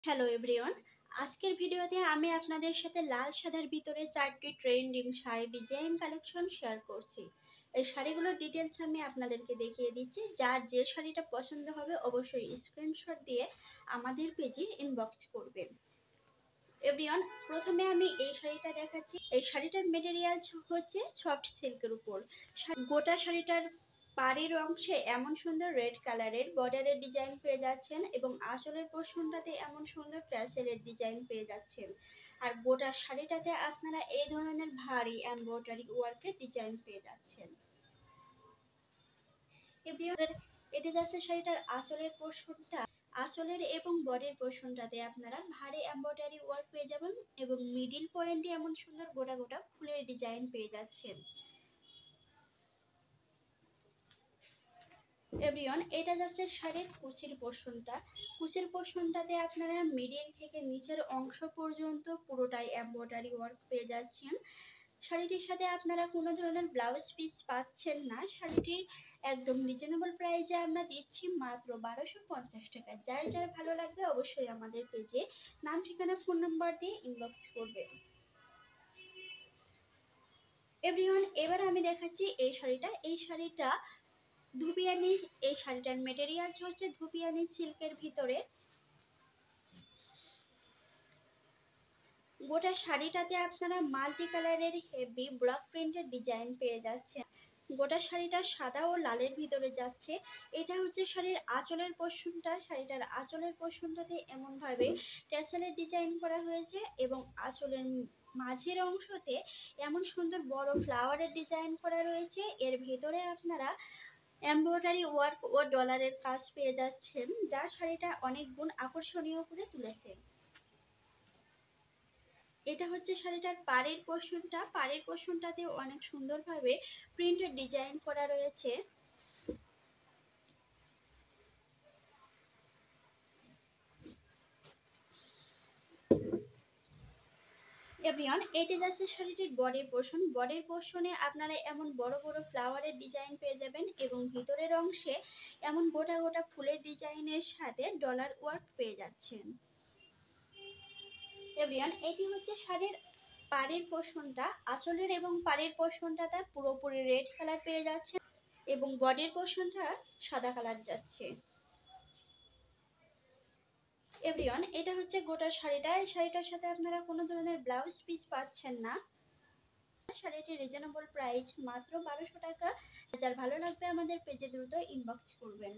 Hello everyone, আজকের ভিডিওতে আমি আপনাদের সাথে লাল সাদার ভিতরে 4টি trending sari design collection share করছি। এই শাড়িগুলোর ডিটেলস আমি আপনাদেরকে দেখিয়ে দিচ্ছি। যার যে শাড়িটা পছন্দ হবে অবশ্যই স্ক্রিনশট দিয়ে আমাদের পেজে ইনবক্স করবেন। এভরিওয়ান, প্রথমে আমি এই শাড়িটা দেখাচ্ছি। এই শাড়িটার মেটেরিয়ালস হচ্ছে সফট সিল্কের উপর। গোটা শাড়িটার পাড়ের অংশে এমন সুন্দর রেড কালারের বর্ডারের ডিজাইন পেয়ে যাচ্ছেন এবং আঁচলের পোরশনটাতে এমন সুন্দর ট্যাসেলের ডিজাইন পেয়ে যাচ্ছেন। আর গোটা শাড়িটাতে আপনারা এই ধরনের ভারী এমব্রয়ডারি ওয়ার্কের ডিজাইন পেয়ে যাচ্ছেন। এটি যাচ্ছে শাড়িটার আঁচলের পোরশনটা। আঁচলের এবং বডির পোরশনটাতে আপনারা ভারী এমব্রয়ডারি ওয়ার্ক পেয়ে যাবেন এবং মিডিল পয়েন্টে এমন সুন্দর গোটা গোটা ফুলের ডিজাইন পেয়ে যাচ্ছেন। এভরিওয়ান, এটা যাচ্ছে শাড়ির কুচির পোরশনটা। কুচির পোরশনটাতে আপনারা মিডিল থেকে নিচের অংশ পর্যন্ত পুরোটাই এমব্রয়ডারি ওয়ার্ক পেয়ে যাচ্ছেন। শাড়িটির সাথে আপনারা কোনো ধরনের ব্লাউজ পিস পাচ্ছেন না। শাড়িটির একদম রিজনেবল প্রাইসে আমরা দিচ্ছি মাত্র 1250 টাকা। যার যার ভালো লাগবে অবশ্যই আমাদের পেজে নাম, ঠিকানা, ফোন নাম্বার দিয়ে ইনবক্স করবেন। এভরিওয়ান, এবার আমি দেখাচ্ছি এই শাড়িটা ধুপিয়ানি। এই শাড়িটার মেটেরিয়ালস হচ্ছে ধুপিয়ানি সিল্কের ভিতরে। গোটা শাড়িটাতে আপনারা মাল্টি কালারের হেভি ব্লক প্রিন্টের ডিজাইন পেয়ে যাচ্ছেন। গোটা শাড়িটা সাদা ও লালের ভিতরে যাচ্ছে। এটা হচ্ছে শাড়ির আঁচলের পোরশনটা। শাড়িটার আঁচলের পোরশনটাতে এমন ভাবে ট্যাসেলের ডিজাইন করা হয়েছে এবং আঁচলের মাঝের অংশতে এমন সুন্দর বড় ফ্লাওয়ারের ডিজাইন করা রয়েছে। এর ভেতরে আপনারা এমব্রয়ডারি ওয়ার্ক ও ডলারের কাজ পেয়ে যাচ্ছেন, যা শাড়িটা অনেক গুণ আকর্ষণীয় করে তুলেছে। এটা হচ্ছে শাড়িটার পাড়ের পোরশনটা। পাড়ের পোরশনটাতে অনেক সুন্দরভাবে প্রিন্টের ডিজাইন করা রয়েছে। এভরিওয়ান, এটি যাচ্ছে শাড়িটির বডির পোরশন। বডির পোরশনে আপনারা এমন বড় বড় ফ্লাওয়ারের ডিজাইন পেয়ে যাবেন এবং ভিতরের অংশে এমন গোটা গোটা ফুলের ডিজাইনের সাথে ডলার ওয়ার্ক পেয়ে যাচ্ছেন। এভরিওয়ান, এটি হচ্ছে শাড়ির পাড়ের পোরশনটা। আঁচলের এবং পাড়ের পোরশনটাতে পুরোপুরি রেড কালার পেয়ে যাচ্ছে এবং বডির পোরশনটা সাদা কালার যাচ্ছে। এভরিওয়ান, এটা হচ্ছে গোটা শাড়িটা। এই শাড়িটার সাথে আপনারা কোনো ধরনের ব্লাউজ পিস পাচ্ছেন না। শাড়িটি রিজনেবল প্রাইস মাত্র 1200 টাকা। যার ভালো লাগবে আমাদের পেজে দ্রুত ইনবক্স করবেন।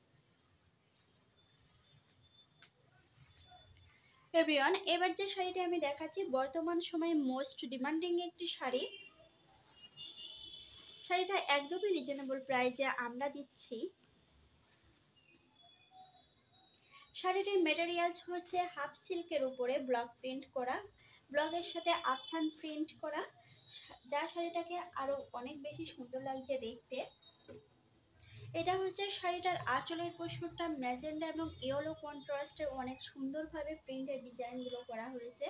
এভরিওয়ান, এবার যে শাড়িটি আমি দেখাচ্ছি বর্তমান সময়ে মোস্ট ডিমান্ডিং একটি শাড়ি। শাড়িটা একদমই রিজনেবল প্রাইসে আমরা দিচ্ছি। শাড়িটির মেটেরিয়ালস হচ্ছে হাফ সিল্কের উপরে ব্লক প্রিন্ট করা, ব্লকের সাথে আফসান প্রিন্ট করা, যা শাড়িটাকে আরো অনেক বেশি সুন্দর লাগছে দেখতে। এটা হচ্ছে শাড়িটার আঁচলের পোরশনটা ম্যাজেন্ডা এবং ইয়েলো কন্ট্রাস্টে অনেক সুন্দরভাবে প্রিন্টের ডিজাইনগুলো করা হয়েছে।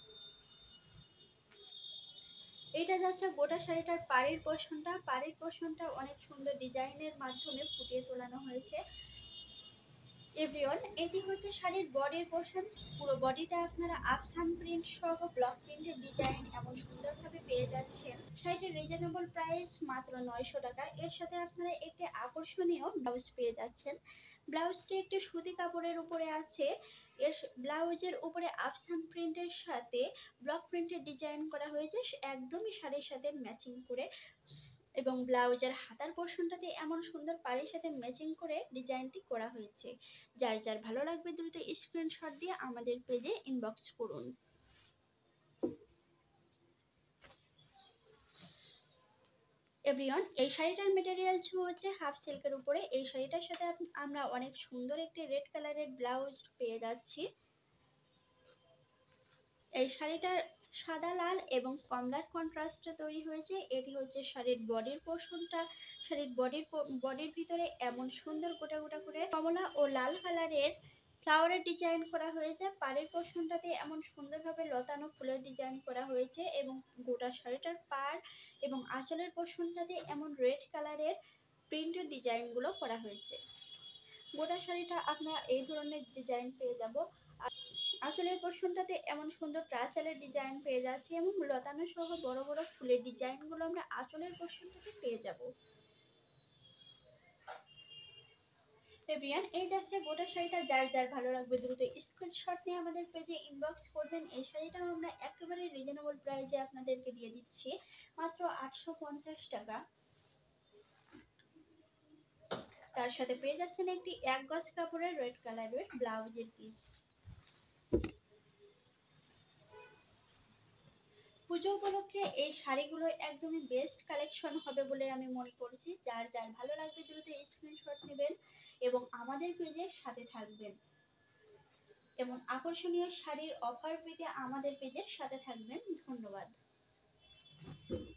এটা যাচ্ছে গোটা শাড়িটার পাড়ের পোরশনটা। পাড়ের পোরশনটা অনেক সুন্দর ডিজাইনের মাধ্যমে ফুটিয়ে তোলানো হয়েছে। এভরিওয়ান, এটি হচ্ছে শাড়ির বডির পোরশন। পুরো বডিতে আপনারা আফসান প্রিন্ট সহ ব্লক প্রিন্টের ডিজাইন এমন সুন্দরভাবে পেয়ে যাচ্ছেন। শাড়িটির রিজনেবল প্রাইস মাত্র 900 টাকা। এর সাথে আপনারা একটি আকর্ষণীয় ব্লাউজ পেয়ে যাচ্ছেন। ব্লাউজটি একটি সুতি কাপড়ের উপরে আছে। এর ব্লাউজের উপরে আফসান প্রিন্টের সাথে ব্লক প্রিন্টের ডিজাইন করা হয়েছে একদমই শাড়ির সাথে ম্যাচিং করে এবং ব্লাউজের হাতার পোরশনটাতে এমন সুন্দর পাড়ের সাথে ম্যাচিং করে ডিজাইনটি করা হয়েছে। যার যার ভালো লাগবে দ্রুত স্ক্রিনশট দিয়ে আমাদের পেজে ইনবক্স করুন। এভরিওয়ান, এই শাড়িটার মেটেরিয়ালস হচ্ছে হাফ সিল্কের উপরে। এই শাড়িটার সাথে আমরা অনেক সুন্দর একটি রেড কালারের ব্লাউজ পেয়ে যাচ্ছি। এই শাড়িটার সাদা লাল এবং কমলার কন্ট্রাস্টে তৈরি হয়েছে। এটি হচ্ছে শাড়ির বডির পোরশনটা। শাড়ির বডির ভিতরে এমন সুন্দর গোটা গোটা করে কমলা ও লাল কালারের ফ্লাওয়ারের ডিজাইন করা হয়েছে। পাড়ের পোরশনটাতে এমন সুন্দরভাবে লতানো ফুলের ডিজাইন করা হয়েছে এবং গোটা শাড়িটার পাড় এবং আঁচলের পোরশনটাতে এমন রেড কালারের প্রিন্টের ডিজাইনগুলো করা হয়েছে। গোটা শাড়িটা আপনারা এই ধরনের ডিজাইন পেয়ে যাব। আঁচলের পোর্শনটাতে এমন সুন্দর টার্চালের ডিজাইন পেয়ে যাচ্ছি এবং লতানো সহ বড় বড় ফুলের ডিজাইনগুলো আমরা আঁচলের পোর্শনটাতে পেয়ে যাব। এভিয়ান এই যাচ্ছে গোটা শাড়িটা, যার যার ভালো লাগবে দ্রুত স্ক্রিনশট নিয়ে আমাদের পেজে ইনবক্স করবেন। এই শাড়িটাও আমরা একেবারে রিজনেবল প্রাইসে আপনাদেরকে দিয়ে দিচ্ছি মাত্র 850 টাকা। তার সাথে পেয়ে যাচ্ছেন একটি 1 গজ কাপড়ের রেড কালারের ব্লাউজের পিস। পুজো উপলক্ষে এই শাড়িগুলো একদমই বেস্ট কালেকশন হবে বলে আমি মনে করছি। যার যার ভালো লাগবে দ্রুত স্ক্রিনশট নেবেন এবং আমাদের পেজের সাথে থাকবেন এবং আকর্ষণীয় শাড়ির অফার পেতে আমাদের পেজের সাথে থাকবেন। ধন্যবাদ।